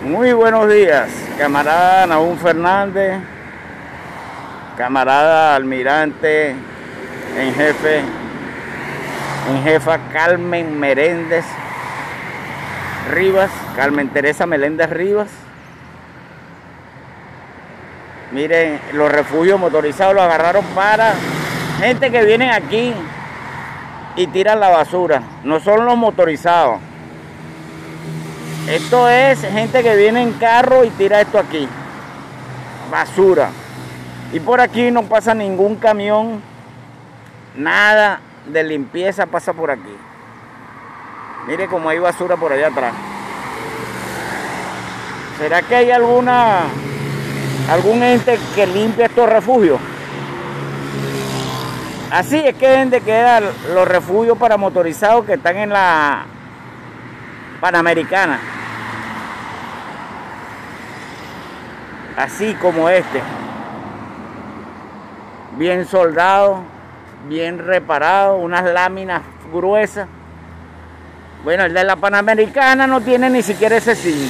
Muy buenos días, camarada Nahum Fernández, camarada almirante en jefa Carmen Meléndez Rivas, Carmen Teresa Meléndez Rivas. Miren, los refugios motorizados los agarraron para gente que viene aquí y tiran la basura. No son los motorizados. Esto es gente que viene en carro y tira esto aquí. Basura. Y por aquí no pasa ningún camión. Nada de limpieza pasa por aquí. Mire cómo hay basura por allá atrás. ¿Será que hay algún ente que limpie estos refugios? Así es que deben de quedar los refugios para motorizados que están en la Panamericana. Así como este. Bien soldado, bien reparado, unas láminas gruesas. Bueno, el de la Panamericana no tiene ni siquiera ese zinc.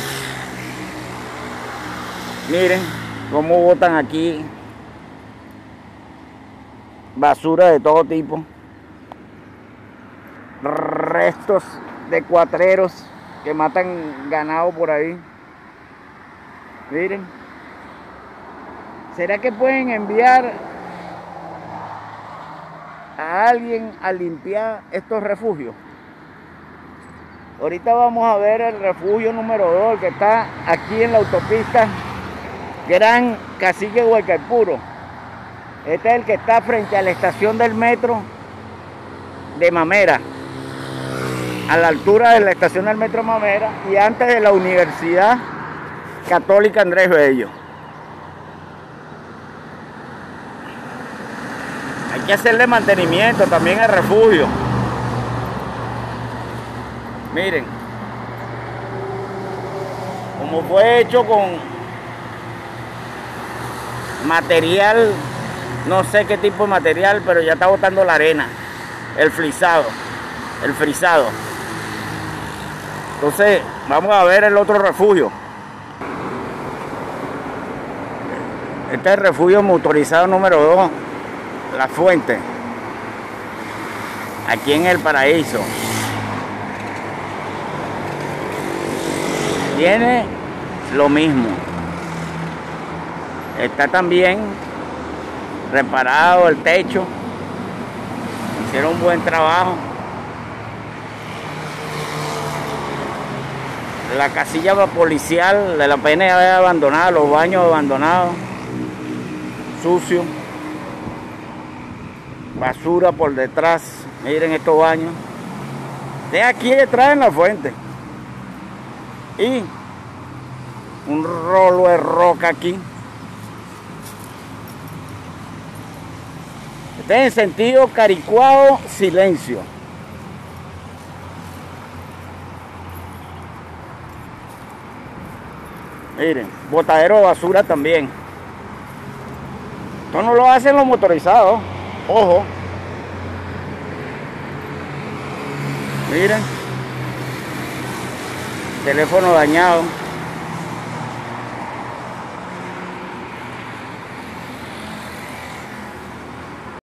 Miren cómo botan aquí basura de todo tipo, restos de cuatreros que matan ganado por ahí. Miren, ¿será que pueden enviar a alguien a limpiar estos refugios? Ahorita vamos a ver el refugio número 2, que está aquí en la autopista Gran Cacique Guaycaipuro. Este es el que está frente a la estación del metro de Mamera, a la altura de la estación del metro Mamera y antes de la Universidad Católica Andrés Bello. Hay que hacerle mantenimiento también al refugio. Miren, como fue hecho con material, no sé qué tipo de material, pero ya está botando la arena, el frisado. Entonces, vamos a ver el otro refugio. Este es el refugio motorizado número 2, La Fuente, aquí en El Paraíso. Tiene lo mismo. Está también reparado el techo. Hicieron un buen trabajo. La casilla policial de la PNV abandonada, los baños abandonados, sucios, basura por detrás. Miren estos baños. De aquí detrás en La Fuente. Y un rolo de roca aquí. Este es en sentido Caricuao Silencio. Miren, botadero de basura también. Esto no lo hacen los motorizados. Ojo. Miren. Teléfono dañado.